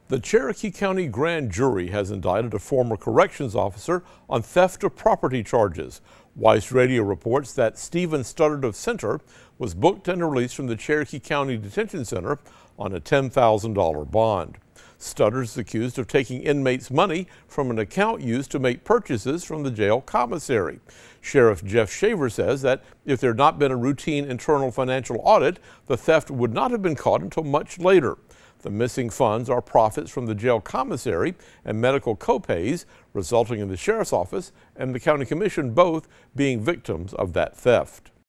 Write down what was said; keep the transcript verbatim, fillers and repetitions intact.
The Cherokee County Grand Jury has indicted a former corrections officer on theft of property charges. Weiss Radio reports that Stephen Studdard of Center was booked and released from the Cherokee County Detention Center on a ten thousand dollar bond. Studdard is accused of taking inmates' money from an account used to make purchases from the jail commissary. Sheriff Jeff Shaver says that if there had not been a routine internal financial audit, the theft would not have been caught until much later. The missing funds are profits from the jail commissary and medical copays, resulting in the sheriff's office and the county commission both being victims of that theft.